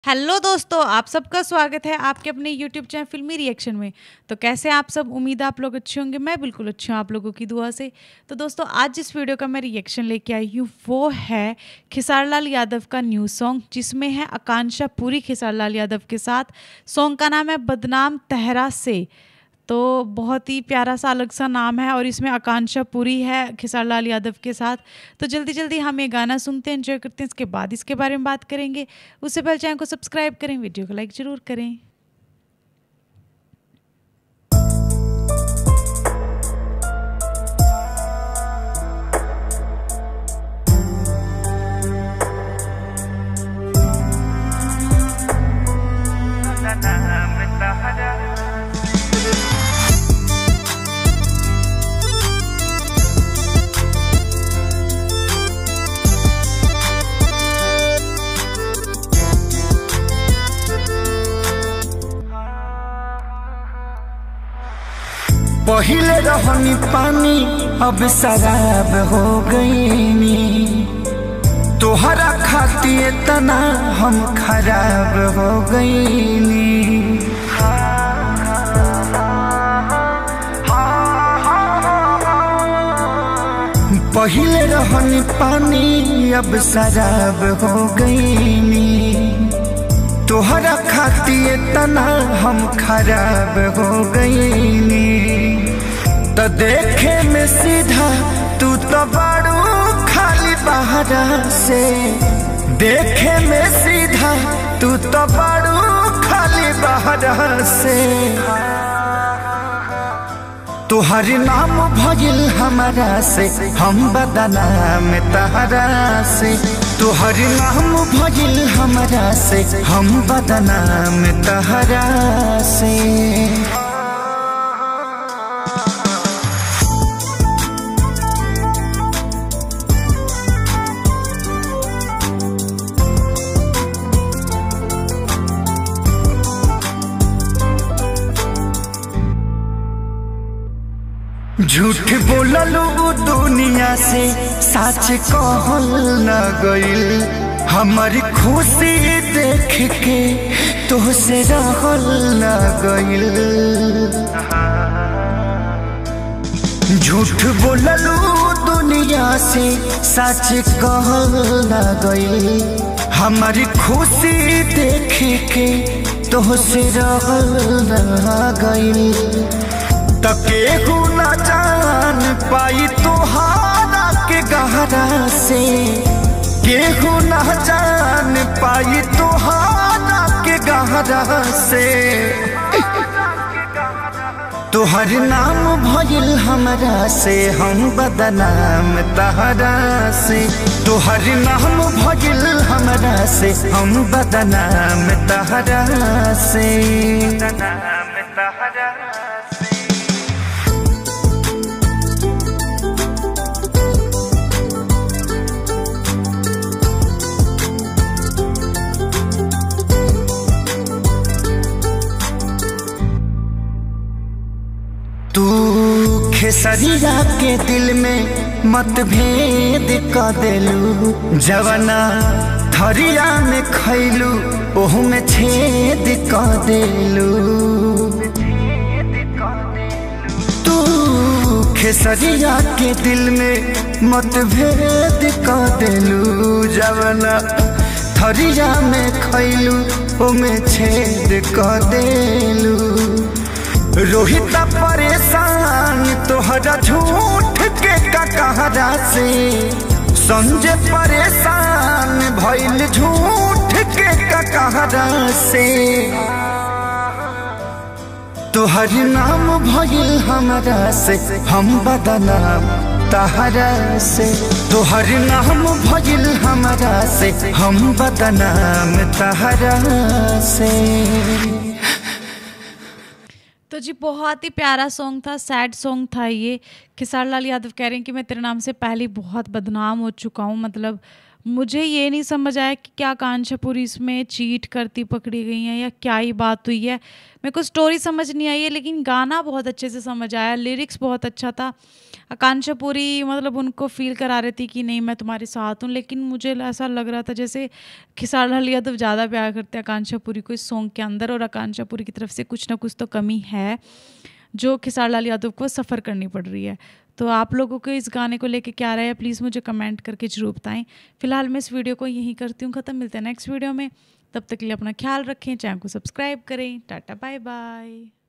Hello दोस्तों, आप सबका स्वागत है आपके अपने यूट्यूब चैनल फिल्मी रिएक्शन में। तो कैसे आप सब, उम्मीद है आप लोग अच्छे होंगे। मैं बिल्कुल अच्छी हूँ आप लोगों की दुआ से। तो दोस्तों, आज जिस वीडियो का मैं रिएक्शन लेके आई हूँ वो है खेसारी लाल यादव का न्यू सॉन्ग, जिसमें है आकांक्षा पुरी खेसारी लाल यादव के साथ। सॉन्ग का नाम है बदनाम तहरा से। तो बहुत ही प्यारा सा अलग सा नाम है और इसमें आकांक्षा पुरी है खेसारी लाल यादव के साथ। तो जल्दी जल्दी हम ये गाना सुनते हैं, एंजॉय करते हैं, इसके बाद इसके बारे में बात करेंगे। उससे पहले चैनल को सब्सक्राइब करें, वीडियो को लाइक ज़रूर करें। पहिले रहनी पानी अब शराब हो गईनी, तोहरा खातिर तना हम खराब हो गईनी। पहिले रहनी पानी अब शराब हो गईनी, तोहरा खातिर तना हम खराब हो गईनी। तो देखे में सीधा तू तो बड़ू खाली बहरा से, देखे में सीधा तू तो बड़ू खाली बहरा से। तुहर नाम भइल हमारा से, हम बदनाम तहरा से। तुहर नाम भइल हमारा से, हम बदनाम तहरा से। झूठ बोललू दुनिया से, सच कहल न गइल। हमारी खुशी देख के तोहसे रहल न गइल। झूठ बोललू दुनिया से, सच कहल न गइल। हमारी खुशी देख के तोहसे रहल न गइल। तो केहू न जान पाई तोहारा के गहरा से, केहू न जान पाई तोहारा के गहरा से। तोहर नाम भइल हमरा से, हम बदनाम तहरा से। तोहर नाम भइल हमरा से, हम बदनाम तहरा से। तू खेसरिया के दिल में मतभेद क देलू, जवना थरिया में खैलू ओहू में छेद क देलू। तू खेसरिया के दिल में मतभेद क देलू, जवना थरिया में खैलू ओहू में छेद क देलू। रोहित परेशान तोहरा झूठ के कहरा से, संजय परेशान भइल झूठ के कहरा से। तोहर नाम भइल हमरा से, हम बदनाम तहरा से। तोहर नाम भइल हमरा से, हम बदनाम तहरा से। तो जी बहुत ही प्यारा सॉन्ग था, सैड सॉन्ग था ये। खेसारी लाल यादव कह रहे हैं कि मैं तेरे नाम से पहले बहुत बदनाम हो चुका हूँ। मतलब मुझे ये नहीं समझ आया कि क्या आकांक्षा पूरी इसमें चीट करती पकड़ी गई हैं या क्या ही बात हुई है। मेरे को स्टोरी समझ नहीं आई है, लेकिन गाना बहुत अच्छे से समझ आया, लिरिक्स बहुत अच्छा था। आकांक्षा पूरी मतलब उनको फील करा रही थी कि नहीं मैं तुम्हारे साथ हूँ, लेकिन मुझे ऐसा लग रहा था जैसे खेसारी लाल यादव ज़्यादा प्यार करते हैं आकांक्षा पूरी को इस सॉन्ग के अंदर, और आकांक्षा पूरी की तरफ से कुछ ना कुछ तो कमी है जो खेसारी लाल यादव को सफ़र करनी पड़ रही है। तो आप लोगों को इस गाने को लेके क्या राय है, प्लीज़ मुझे कमेंट करके जरूर बताएं। फिलहाल मैं इस वीडियो को यहीं करती हूँ ख़त्म, मिलते हैं नेक्स्ट वीडियो में। तब तक के लिए अपना ख्याल रखें, चैनल को सब्सक्राइब करें। Tata bye by.